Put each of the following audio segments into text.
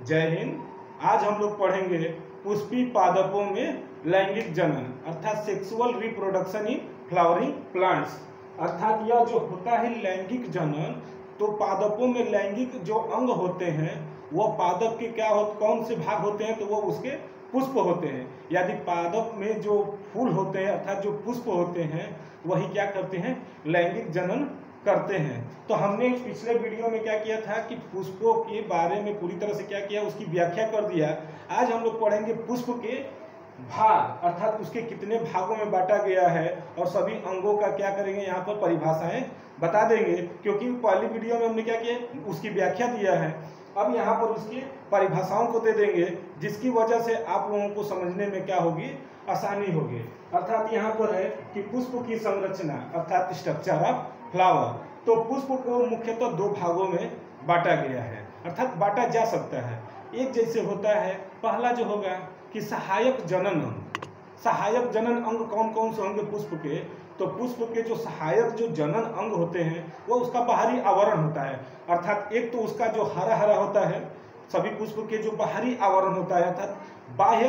जय हिंद। आज हम लोग पढ़ेंगे पुष्पी पादपों में लैंगिक जनन अर्थात sexual reproduction in flowering plants. अर्थात यह जो होता है लैंगिक जनन, तो पादपों में लैंगिक जो अंग होते हैं वह पादप के कौन से भाग होते हैं, तो वो उसके पुष्प होते हैं। यदि पादप में जो फूल होते हैं अर्थात जो पुष्प होते हैं वही क्या करते हैं, लैंगिक जनन करते हैं। तो हमने पिछले वीडियो में क्या किया था कि पुष्पों के बारे में पूरी तरह से क्या किया, उसकी व्याख्या कर दिया। आज हम लोग पढ़ेंगे पुष्प के भाग अर्थात उसके कितने भागों में बांटा गया है और सभी अंगों का क्या करेंगे, यहाँ पर परिभाषाएं बता देंगे। क्योंकि पहली वीडियो में हमने क्या किया, उसकी व्याख्या दिया है। अब यहाँ पर उसकी परिभाषाओं को दे देंगे, जिसकी वजह से आप लोगों को समझने में क्या होगी, आसानी होगी। अर्थात यहाँ पर है कि पुष्प की संरचना अर्थात स्ट्रक्चर ऑफ फ्लावर। तो पुष्प को मुख्यतः दो भागों में बांटा गया है अर्थात बांटा जा सकता है। एक जैसे होता है, पहला जो होगा कि सहायक जनन अंग। सहायक जनन अंग कौन कौन से होंगे पुष्प के, तो पुष्प के जो सहायक जो जनन अंग होते हैं वो उसका बाहरी आवरण होता है। अर्थात एक तो उसका जो हरा हरा होता है, सभी पुष्प के जो बाहरी आवरण होता है अर्थात बाह्य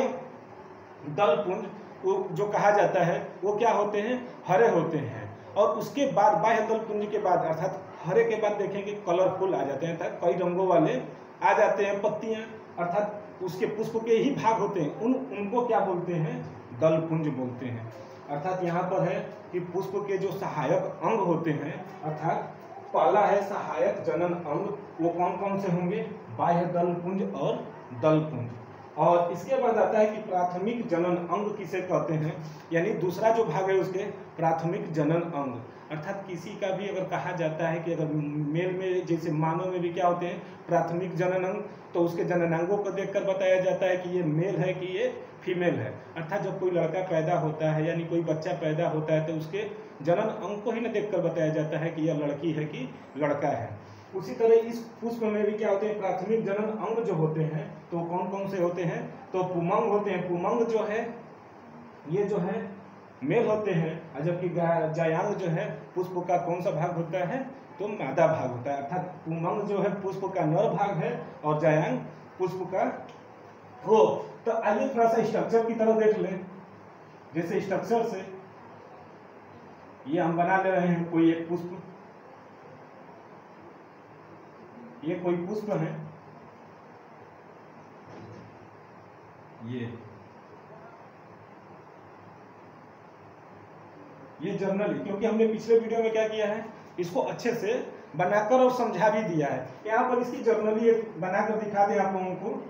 दल पुंज जो कहा जाता है, वो क्या होते हैं, हरे होते हैं। और उसके बाद बाह्य दल पुंज के बाद अर्थात हरे के बाद देखेंगे कलरफुल आ जाते हैं अर्थात कई रंगों वाले आ जाते हैं पत्तियां, अर्थात उसके पुष्प के ही भाग होते हैं, उनको क्या बोलते हैं, दल पुंज बोलते हैं। अर्थात यहाँ पर है कि पुष्प के जो सहायक अंग होते हैं अर्थात पहला है सहायक जनन अंग, वो कौन कौन से होंगे, बाह्य दल पुंज और दल पुंज। और इसके बाद आता है कि प्राथमिक जनन अंग किसे कहते हैं, यानी दूसरा जो भाग है उसके प्राथमिक जनन अंग। अर्थात किसी का भी अगर कहा जाता है कि अगर मेल में जैसे मानव में भी क्या होते हैं प्राथमिक जनन अंग, तो उसके जननांगों को देखकर बताया जाता है कि ये मेल है कि ये फीमेल है। अर्थात जब कोई लड़का पैदा होता है यानी कोई बच्चा पैदा होता है तो उसके जनन अंग को ही न देखकर बताया जाता है कि यह लड़की है कि लड़का है। उसी तरह इस पुष्प में भी क्या होते हैं, प्राथमिक जनन अंग जो होते हैं तो कौन कौन से होते हैं, तो पुमंग होते हैं। पुमंग जो है ये जो है मेल होते हैं, जबकि जायांग जो है पुष्प का कौन सा भाग होता है, तो मादा भाग होता है। अर्थात पुमंग जो है पुष्प का नर भाग है और जायांग पुष्प का वो। तो आइए थोड़ा सा स्ट्रक्चर की तरफ देख लें। जैसे स्ट्रक्चर से ये हम बना ले रहे हैं कोई एक पुष्प, ये कोई पुष्प है, ये जर्नली, क्योंकि हमने पिछले वीडियो में क्या किया है, इसको अच्छे से बनाकर और समझा भी दिया है। यहाँ पर इसकी जर्नली बनाकर दिखा दें आप लोगों को।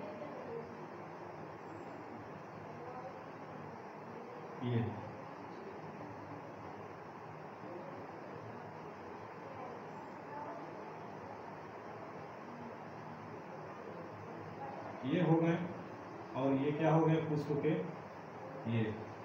ये हो गए और ये क्या हो गए पुष्प के, ये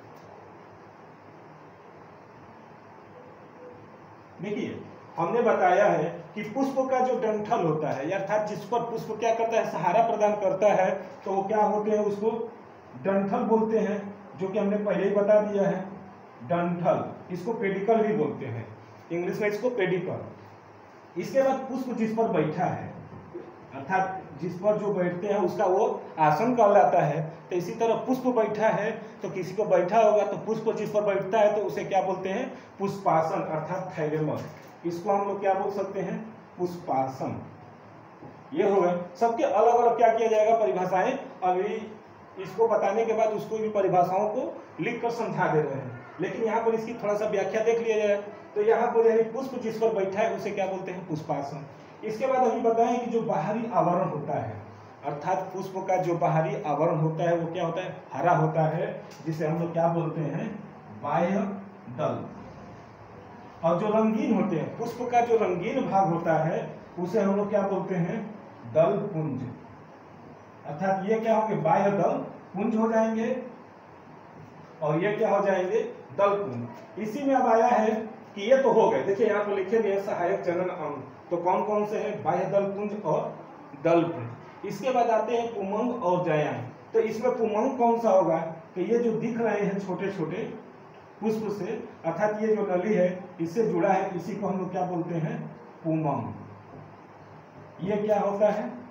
देखिए हमने बताया है कि पुष्प का जो डंठल होता है अर्थात जिस पर पुष्प क्या करता है, सहारा प्रदान करता है, तो वो क्या होते हैं, उसको डंठल बोलते हैं, जो कि हमने पहले ही बता दिया है डंठल। इसको पेडिकल भी बोलते हैं, इंग्लिश में इसको पेडिकल। इसके बाद पुष्प जिस पर बैठा है अर्थात जिस पर जो बैठते हैं उसका वो आसन कहलाता है। तो इसी तरह पुष्प बैठा है, तो किसी को बैठा होगा तो पुष्प जिस पर बैठता है तो उसे क्या बोलते हैं, पुष्पासन अर्थात थैलेमस। इसको हम लोग क्या बोल सकते हैं, पुष्पासन। ये हो गए, सबके अलग अलग क्या किया जाएगा, परिभाषाएं। अभी इसको बताने के बाद उसको भी परिभाषाओं को लिख कर समझा दे रहे हैं, लेकिन यहाँ पर इसकी थोड़ा सा व्याख्या देख लिया जाए। तो यहाँ पर यानी पुष्प जिस पर बैठा है उसे क्या बोलते हैं, पुष्पासन। इसके बाद अभी बताएं कि जो बाहरी आवरण होता है अर्थात पुष्प का जो बाहरी आवरण होता है वो क्या होता है, हरा होता है, जिसे हम लोग क्या बोलते हैं, बाह्य दल। और जो रंगीन होते हैं, पुष्प का जो रंगीन भाग होता है उसे हम लोग क्या बोलते हैं, दल पुंज। अर्थात ये क्या होंगे, बाह्य दल पुंज हो जाएंगे और ये क्या हो जाएंगे, दल पुंज। इसी में अब आया है कि ये तो हो गए, देखिए यहाँ पर लिखे गए सहायक जनन अंग, तो कौन कौन से हैं, बाह्य दल पुंज और दल पुंज। इसके बाद आते हैं पुमंग और जायांग। तो इसमें पुमंग कौन सा होगा, कि ये जो दिख रहे हैं छोटे छोटे पुष्प से अर्थात ये जो नली है इससे जुड़ा है, इसी को हम लोग क्या बोलते हैं, पुमंग। ये क्या होता है,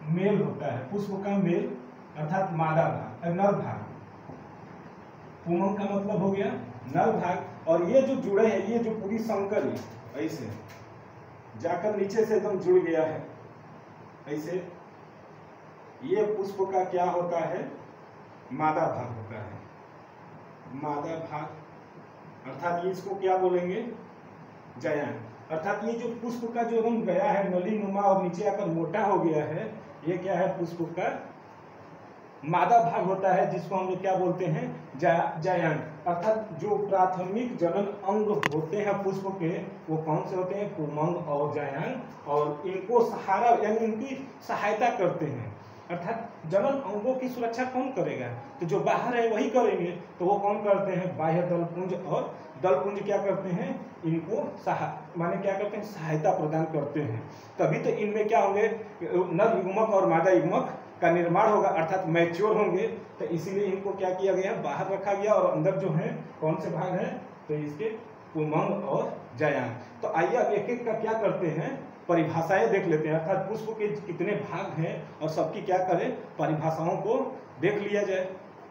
मेल होता है, पुष्प का मेल अर्थात मादा भाग, नर भाग। पुमंग का मतलब हो गया नर भाग, और ये जो जुड़े हैं, ये जो पूरी संकर ऐसे जाकर नीचे से एकदम जुड़ गया है ऐसे, ये पुष्प का क्या होता है, मादा भाग होता है। मादा भाग अर्थात ये इसको क्या बोलेंगे, जयांग। अर्थात ये जो पुष्प का जो रंग गया है नली नुमा और नीचे आकर मोटा हो गया है, ये क्या है, पुष्प का मादा भाग होता है, जिसको हम लोग क्या बोलते हैं, जयांग। अर्थात जो प्राथमिक जनन अंग होते हैं पुष्प के, वो कौन से होते हैं, पुमंग और जयांग, और इनको सहारा यानी इनकी सहायता करते हैं। अर्थात जनन अंगों की सुरक्षा कौन करेगा, तो जो बाहर है वही करेंगे, तो वो कौन करते हैं, बाह्य दलपुंज और दलपुंज क्या करते हैं, इनको माने क्या करते हैं, सहायता प्रदान करते हैं। तभी तो इनमें क्या होंगे, नर युग्मक और मादा युग्मक का निर्माण होगा, अर्थात मैच्योर होंगे। तो इसीलिए इनको क्या किया गया, बाहर रखा गया, और अंदर जो है कौन से भाग हैं, तो इसके पुमंग और जयांग। तो आइए अब एक एक का क्या करते हैं, परिभाषाएं देख लेते हैं। अर्थात पुष्प के कितने भाग हैं और सबकी क्या करें, परिभाषाओं को देख लिया जाए।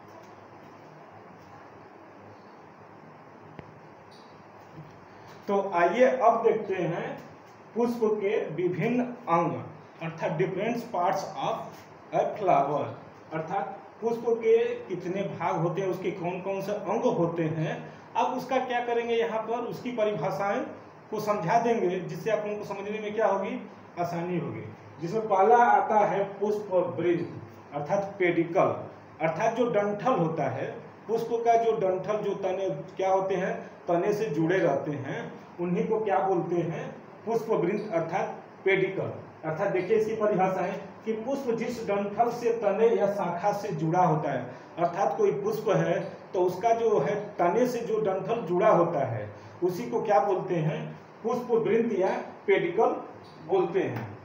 तो आइए अब देखते हैं पुष्प के विभिन्न अंग, अर्थात different parts of a flower. अर्थात पुष्प के कितने भाग होते हैं, उसके कौन कौन से अंग होते हैं। अब उसका क्या करेंगे, यहाँ पर उसकी परिभाषाएं को समझा देंगे, जिससे आप लोगों को समझने में क्या होगी, आसानी होगी। जिसमें पहला आता है पुष्प वृंत, अर्थात पेडिकल। अर्थात जो डंठल होता है, पुष्प का जो डंठल, जो तने क्या होते हैं, तने से जुड़े रहते हैं, उन्हीं को क्या बोलते हैं, पुष्प वृंत अर्थात पेडिकल। अर्थात देखिए इसकी परिभाषा है कि पुष्प जिस डंठल से, तने या शाखा से जुड़ा होता है, अर्थात कोई पुष्प है तो उसका जो है तने से जो डंठल जुड़ा होता है, उसी को क्या बोलते हैं, पुष्प वृंत या पेडिकल बोलते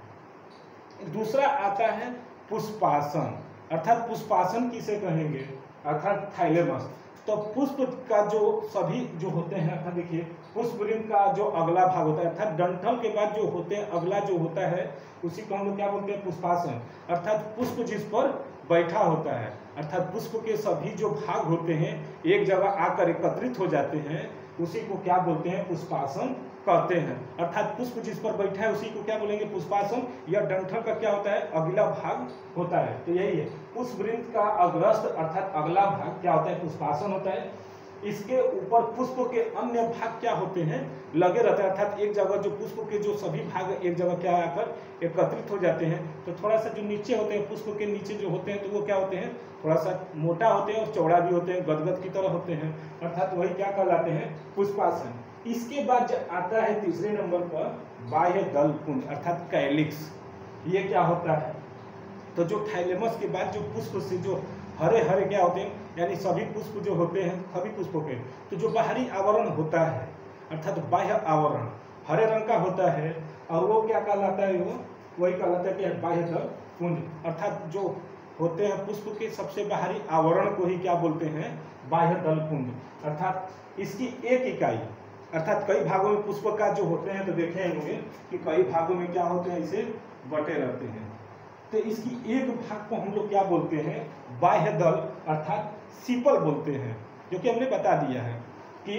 हैं। दूसरा आता है पुष्पासन। अर्थात पुष्पासन किसे कहेंगे, अर्थात थाइलेमस। तो पुष्प का जो सभी जो होते हैं, अर्थात देखिए पुष्प वृंत का जो अगला भाग होता है, अर्थात डंठल के बाद जो होते हैं अगला जो होता है, उसी को हम लोग क्या बोलते हैं, पुष्पासन। अर्थात पुष्प जिस पर बैठा होता है, अर्थात पुष्प के सभी जो भाग होते हैं एक जगह आकर एकत्रित हो जाते हैं, उसी को क्या बोलते हैं, पुष्पासन कहते हैं। अर्थात पुष्प जिस पर बैठा है उसी को क्या बोलेंगे, पुष्पासन। या डंठल का क्या होता है, अगला भाग होता है। तो यही है, पुष्प वृंत का अग्रस्त अर्थात अगला भाग क्या होता है, पुष्पासन होता है। इसके ऊपर पुष्प के अन्य भाग क्या होते हैं, लगे रहते हैं। अर्थात एक जगह जो पुष्प के जो सभी भाग एक जगह क्या आकर एकत्रित हो जाते हैं। तो थोड़ा सा जो नीचे होते हैं, पुष्प के नीचे जो होते हैं, तो वो क्या होते हैं, थोड़ा सा मोटा होते हैं और चौड़ा भी होते हैं, गदगद की तरह होते हैं। अर्थात वही क्या कहलाते हैं, पुष्पासन। इसके बाद आता है तीसरे नंबर पर बाह्य दलपुंज अर्थात कैलिक्स। ये क्या होता है, तो जो थाइलेमस के बाद जो पुष्प से जो हरे हरे क्या होते हैं, यानी सभी पुष्प जो होते हैं, सभी पुष्पों के तो जो बाहरी आवरण होता है, अर्थात बाह्य आवरण हरे रंग का होता है, और वो क्या कहलाता है, वो वही कहलाता है कि बाह्य दलपुंज। अर्थात जो होते हैं पुष्प के सबसे बाहरी आवरण को ही क्या बोलते हैं, बाह्य दलपुंज। अर्थात इसकी एक इकाई, अर्थात कई भागों में पुष्प का जो होते हैं, तो देखे होंगे कि कई भागों में क्या होते हैं, इसे बटे रहते हैं। तो इसकी एक भाग को हम लोग क्या बोलते हैं, बाह्य दल अर्थात सीपल बोलते हैं, जो कि हमने बता दिया है कि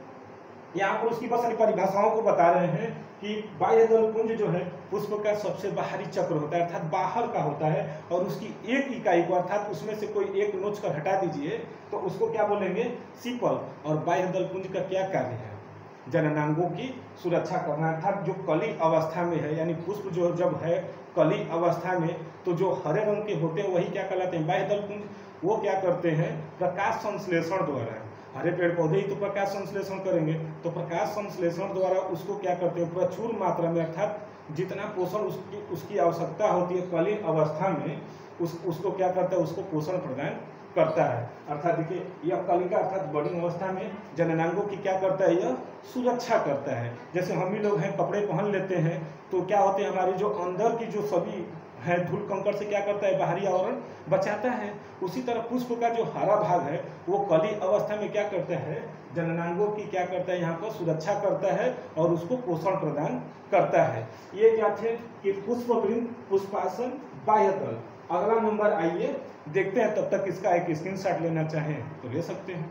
यहाँ पर उसकी बस परिभाषाओं को बता रहे हैं कि बाह्य दलपुंज जो है पुष्प का सबसे बाहरी चक्र होता है, अर्थात बाहर का होता है, और उसकी एक इकाई को, अर्थात उसमें से कोई एक नोच कर हटा दीजिए तो उसको क्या बोलेंगे, सीपल। और बाह्य दलपुंज का क्या कार्य है, जननांगों की सुरक्षा करना। अर्थात जो कली अवस्था में है, यानी पुष्प जो जब है कली अवस्था में, तो जो हरे रंग के होते हैं वही क्या कहलाते हैं, बाह्य दलपुंज। वो क्या करते हैं, प्रकाश संश्लेषण द्वारा, हरे पेड़ पौधे ही तो प्रकाश संश्लेषण करेंगे, तो प्रकाश संश्लेषण द्वारा उसको क्या करते हैं, प्रचुर मात्रा में, अर्थात जितना पोषण उसकी आवश्यकता होती है कली अवस्था में, उसको क्या करता है, उसको पोषण प्रदान करता है। अर्थात देखिए यह कलिका अर्थात बड़ी अवस्था में जननांगों की क्या करता है, यह सुरक्षा करता है। जैसे हम ही लोग हैं, कपड़े पहन लेते हैं, तो क्या होते हैं, हमारी जो अंदर की जो सभी है धूल कंकड़ से क्या करता है, बाहरी आवरण बचाता है। उसी तरह पुष्प का जो हरा भाग है वो कली अवस्था में क्या करता है, जननांगों की क्या करता है, यहाँ पर सुरक्षा करता है और उसको पोषण प्रदान करता है। ये क्या थे कि पुष्प वृंत, पुष्पासन, बाह्य दल। अगला नंबर आइए देखते हैं, तब तक इसका एक स्क्रीनशॉट लेना चाहें तो ले सकते हैं।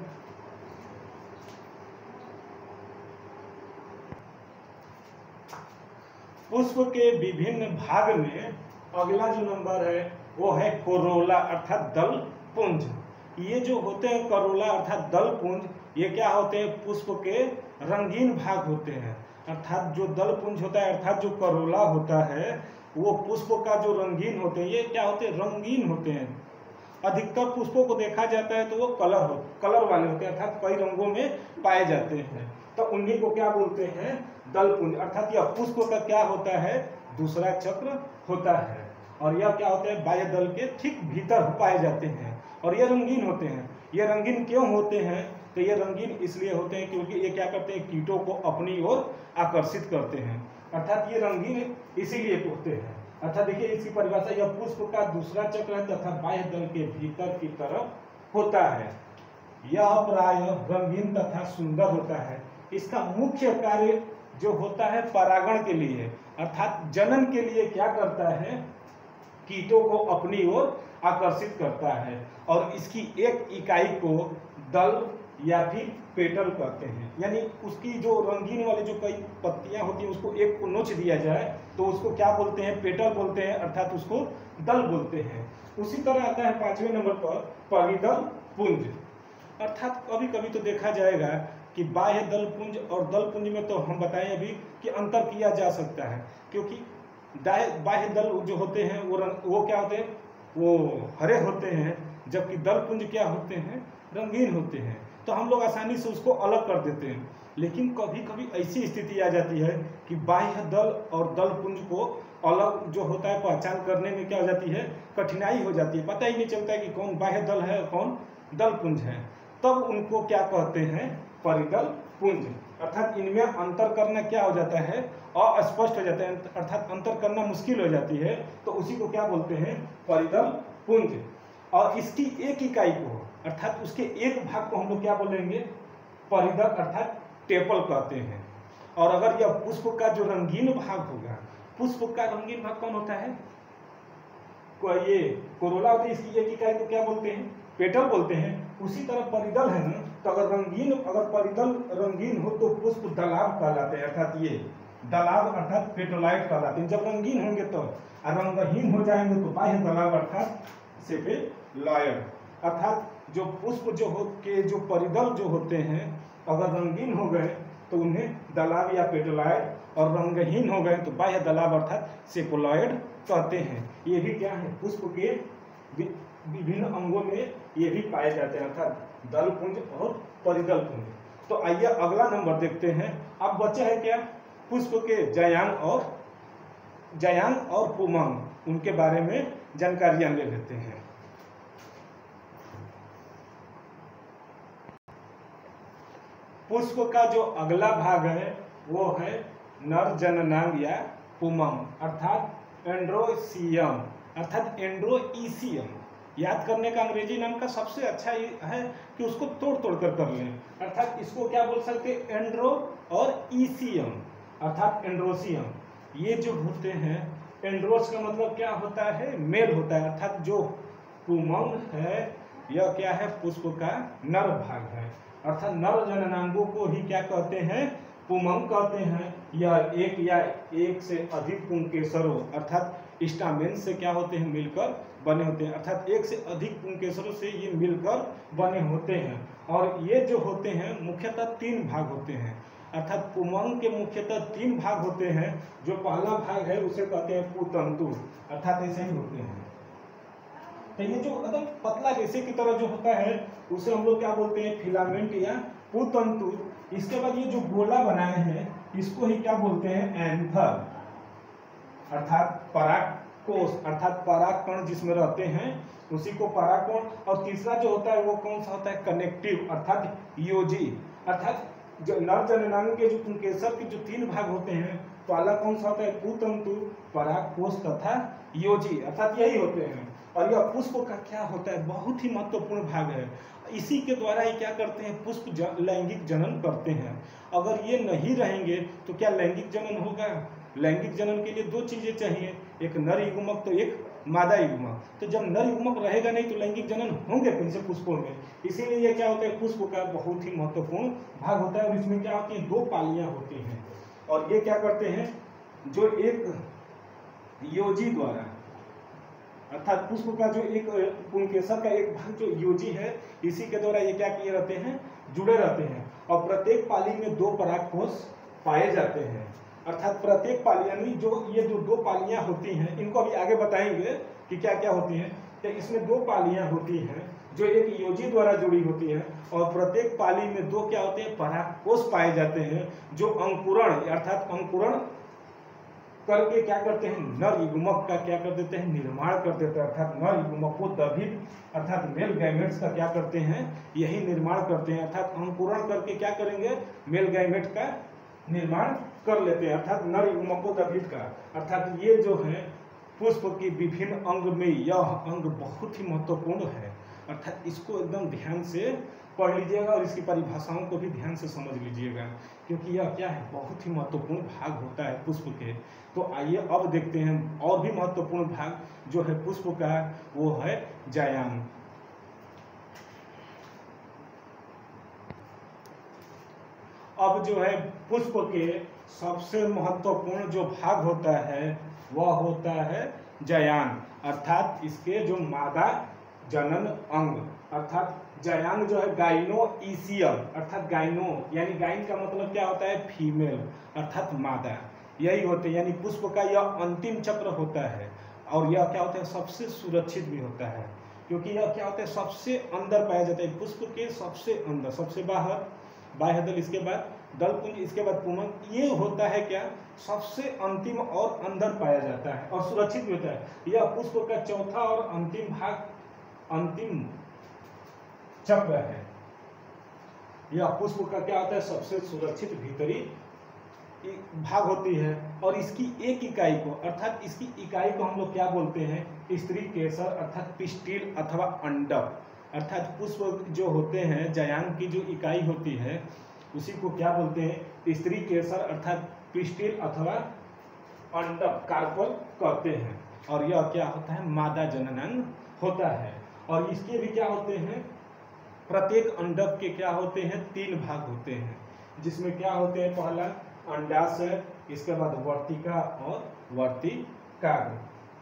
पुष्प के विभिन्न भाग में अगला जो नंबर है वो है कोरोला अर्थात दल पुंज। ये जो होते हैं कोरोला अर्थात दल पुंज, ये क्या होते हैं, पुष्प के रंगीन भाग होते हैं। अर्थात जो दल पुंज होता है अर्थात जो कोरोला होता है वो पुष्प का जो रंगीन होते हैं, ये क्या होते हैं, रंगीन होते हैं। अधिकतर पुष्पों को देखा जाता है तो वो कलर वाले होते हैं, अर्थात कई रंगों में पाए जाते हैं, तो उन्हीं को क्या बोलते हैं, दल पुंज। अर्थात यह पुष्प का क्या होता है, दूसरा चक्र होता है, और यह क्या होते हैं, बाह्य दल के ठीक भीतर पाए जाते हैं, और ये रंगीन होते हैं। ये रंगीन क्यों होते हैं, तो ये रंगीन इसलिए होते हैं क्योंकि ये क्या करते हैं, कीटों को अपनी ओर आकर्षित करते हैं। अर्थात ये रंगीन इसीलिए होते हैं। अर्थात देखिए इसकी परिभाषा, यह पुष्प का दूसरा चक्र है तथा बाह्य दल के भीतर की तरफ होता है। यह प्राय रंगीन तथा सुंदर होता है। इसका मुख्य कार्य जो होता है परागण के लिए, अर्थात जनन के लिए क्या करता है, कीटों को अपनी ओर आकर्षित करता है, और इसकी एक इकाई को दल या फिर पेटल कहते हैं। यानी उसकी जो रंगीन वाली जो कई पत्तियां होती हैं उसको एक को नोच दिया जाए तो उसको क्या बोलते हैं, पेटल बोलते हैं, अर्थात उसको दल बोलते हैं। उसी तरह आता है 5वें नंबर पर परिदल पुंज। अर्थात कभी कभी तो देखा जाएगा कि बाह्य दल पुंज और दल पुंज में तो हम बताएं अभी कि अंतर किया जा सकता है, क्योंकि बाह्य दल जो होते हैं वो क्या होते हैं, वो हरे होते हैं, जबकि दल पुंज क्या होते हैं, रंगीन होते हैं। तो हम लोग आसानी से उसको अलग कर देते हैं, लेकिन कभी कभी ऐसी स्थिति आ जाती है कि बाह्य दल और दल पुंज को अलग जो होता है पहचान करने में क्या हो जाती है, कठिनाई हो जाती है, पता ही नहीं चलता है कि कौन बाह्य दल है कौन दल पुंज है। तब उनको क्या कहते हैं, परिदल पुंज। अर्थात इनमें अंतर करना क्या हो जाता है, अस्पष्ट हो जाता है, अर्थात अंतर करना मुश्किल हो जाती है, तो उसी को क्या बोलते हैं, परिदल पुंज। और इसकी एक इकाई को अर्थात उसके एक भाग को हम लोग क्या बोलेंगे, परिदल अर्थात टेपल कहते हैं। और अगर यह पुष्प का जो रंगीन भाग होगा, पुष्प का रंगीन भाग कौन होता है, ये कोरोला होती है, इसकी एक इकाई को क्या बोलते हैं, पेटल बोलते हैं। उसी तरह परिदल है ना, तो अगर परिदल रंगीन हो तो पुष्प दलाव कहलाते हैं, अर्थात ये दलाव अर्थात पेटोलाइट कहलाते हैं। जब रंगीन होंगे तो, रंगहीन हो जाएंगे तो बाह्य दलाव अर्थात सेपेलॉयड। अर्थात जो पुष्प जो परिदल जो होते हैं अगर रंगीन हो गए तो उन्हें दलाव या पेटोलाइड, और रंगहीन हो गए तो बाह्य दलाव अर्थात सेपोलॉयड कहते हैं। ये भी क्या है, पुष्प के विभिन्न अंगों में ये भी पाए जाते हैं, अर्थात दल पुंज और परिदल पुंज। तो आइए अगला नंबर देखते हैं। अब बचा है क्या, पुष्प के जयांग और पुमंग, उनके बारे में जानकारियां ले लेते हैं। पुष्प का जो अगला भाग है वो है नर जननांग या पुमंग, अर्थात एंड्रोसियम, अर्थात एंड्रोईसियम। याद करने का अंग्रेजी नाम का सबसे अच्छा ये है कि उसको तोड़ तोड़ कर लें। अर्थात इसको क्या बोल सकते हैं, एंड्रो और ईसियम, अर्थात एंड्रोसियम। ये जो होते हैं, एंड्रोस का मतलब क्या होता है, मेल होता है, अर्थात जो पुमंग है यह क्या है, पुष्प का नर भाग है, अर्थात नर जननांगों को ही क्या कहते हैं, पुमंग कहते हैं। यह एक या एक से अधिक पुंकेसरों अर्थात स्टामेन से क्या होते हैं, मिलकर बने होते हैं, अर्थात एक से अधिक पुंकेसरों से ये मिलकर बने होते हैं। और ये जो होते हैं मुख्यतः 3 भाग होते हैं, अर्थात पुमंग के मुख्यतः 3 भाग होते हैं। जो पहला भाग है उसे कहते हैं पुतंतु, अर्थात ऐसे ही होते हैं। तो ये जो एकदम पतला रेशे की तरह जो होता है उसे हम लोग क्या बोलते हैं, फिलामेंट या पुतंतु। इसके बाद ये जो गोला बनाए हैं इसको ही क्या बोलते हैं, एंथर, अर्थात परागकोश, अर्थात परागकण जिसमें रहते हैं उसी को परागकण। और तीसरा जो होता है वो कौन सा होता है, कनेक्टिव, अर्थात योजी। अर्थात जो नर जननांग के जो पुंकेसर के जो 3 भाग होते हैं, पहला कौन सा होता है, पुतंतु, परागकोश तथा योजी, अर्थात यही होते हैं। और यह पुष्प का क्या होता है, बहुत ही महत्वपूर्ण भाग है। इसी के द्वारा ही क्या करते हैं, पुष्प लैंगिक जनन करते हैं। अगर ये नहीं रहेंगे तो क्या लैंगिक जनन होगा। लैंगिक जनन के लिए 2 चीजें चाहिए, एक नर युग्मक तो एक मादा युग्मक। तो जब नर युग्मक रहेगा नहीं तो लैंगिक जनन होंगे कैसे पुष्पों में। इसीलिए ये क्या होता है, पुष्प का बहुत ही महत्वपूर्ण भाग होता है। और इसमें क्या होती है, 2 पालियां होती हैं। और ये क्या करते हैं, जो एक योजी द्वारा, अर्थात पुष्प का जो एक पुंकेसर का एक भाग जो योजी है, इसी के द्वारा ये क्या किए रहते हैं, जुड़े रहते हैं। और प्रत्येक पाली में 2 परागकोश पाए जाते हैं। अर्थात प्रत्येक पाली यानी जो ये जो 2 पालियां होती हैं, इनको अभी आगे बताएंगे कि क्या क्या होती हैं। तो इसमें 2 पालियां होती हैं जो एक योजी द्वारा जुड़ी होती है। और प्रत्येक पाली में 2 क्या होते हैं, परागकोश पाए जाते हैं, जो अंकुरण अर्थात अंकुरण करके क्या करते हैं, नर युग्मक का क्या कर देते हैं, निर्माण कर देते हैं। अर्थात नर युग्मक को दभित अर्थात मेल गैमेट्स का क्या करते हैं, यही निर्माण करते हैं। अर्थात अंकुरण करके क्या करेंगे, मेल गैमेट का निर्माण कर लेते हैं, अर्थात नर युग्मक को दभित का। अर्थात ये जो है पुष्प की विभिन्न अंग में यह अंग बहुत ही महत्वपूर्ण है। अर्थात इसको एकदम ध्यान से पढ़ लीजिएगा और इसकी परिभाषाओं को भी ध्यान से समझ लीजिएगा, क्योंकि यह क्या है, बहुत ही महत्वपूर्ण भाग होता है पुष्प के। तो आइए अब देखते हैं और भी महत्वपूर्ण भाग जो है पुष्प का, वो है जायांग। अब जो है पुष्प के सबसे महत्वपूर्ण जो भाग होता है वह होता है जायांग, अर्थात इसके जो मादा जनन अंग। अर्थात जायांग जो है गाइनोइसियम, अर्थात गाइनो यानी गाइन का मतलब क्या होता है, फीमेल अर्थात मादा, यही होते हैं। यानी पुष्प का यह अंतिम चक्र होता है। और यह क्या होता है, सबसे सुरक्षित भी होता है, क्योंकि यह क्या होता है, सबसे अंदर पाया जाता है। पुष्प के सबसे अंदर, सबसे बाहर बाह्य दल, इसके बाद दलपुंज, इसके बाद पुमन, ये होता है क्या, सबसे अंतिम और अंदर पाया जाता है और सुरक्षित भी होता है। यह पुष्प का चौथा और अंतिम भाग, अंतिम चक्र है। यह पुष्प का क्या होता है, सबसे सुरक्षित भीतरी भाग होती है। और इसकी एक इकाई को, अर्थात इसकी इकाई को हम लोग क्या बोलते हैं, स्त्री केसर अर्थात पिस्टिल अथवा अंडक। अर्थात पुष्प जो होते हैं, जायांग की जो इकाई होती है उसी को क्या बोलते हैं, स्त्री केसर अर्थात पिस्टिल अथवा अंडक, कार्पल कहते हैं। और यह क्या होता है, मादा जननांग होता है। और इसके भी क्या होते हैं, प्रत्येक अंडक के क्या होते हैं, 3 भाग होते हैं, जिसमें क्या होते हैं, पहला अंडाशय, इसके बाद वर्तिका और वर्तिकाग्र।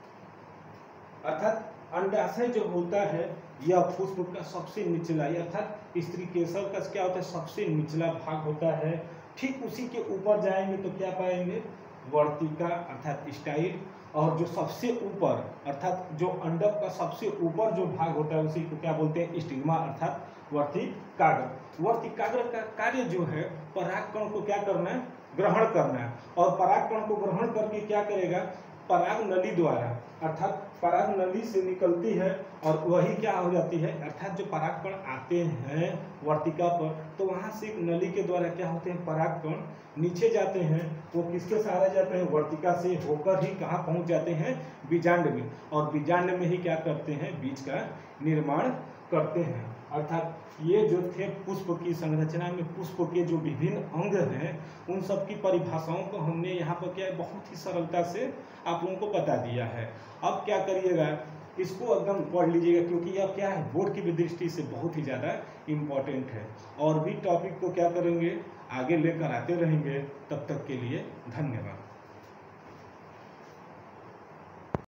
अर्थात अंडाशय जो होता है यह पुष्प का सबसे निचला, अर्थात स्त्री केसर का क्या होता है, सबसे निचला भाग होता है। ठीक उसी के ऊपर जाएंगे तो क्या पाएंगे, वर्तिका अर्थात स्टाइल। और जो सबसे ऊपर अर्थात जो अंडक का सबसे ऊपर जो भाग होता है उसी को क्या बोलते हैं, स्टिग्मा अर्थात वर्तिकाग्र। वर्तिकाग्र का कार्य जो है परागकण को क्या करना है, ग्रहण करना है। और परागकण को ग्रहण करके क्या करेगा, पराग नली द्वारा, अर्थात पराग नली से निकलती है और वही क्या हो जाती है, अर्थात जो परागकण आते हैं वर्तिका पर, तो वहां से एक नली के द्वारा क्या होते हैं, परागकण नीचे जाते हैं। वो किसके सहारे जाते हैं, वर्तिका से होकर ही कहाँ पहुंच जाते हैं, बीजांड में। और बीजांड में ही क्या करते हैं, बीज का निर्माण करते हैं। अर्थात ये जो थे पुष्प की संरचना में पुष्प के जो विभिन्न अंग हैं, उन सब की परिभाषाओं को हमने यहाँ पर क्या बहुत ही सरलता से आप लोगों को बता दिया है। अब क्या करिएगा, इसको एकदम पढ़ लीजिएगा, क्योंकि यह क्या है, बोर्ड की भी दृष्टि से बहुत ही ज़्यादा इम्पोर्टेंट है। और भी टॉपिक को क्या करेंगे, आगे लेकर आते रहेंगे। तब तक के लिए धन्यवाद।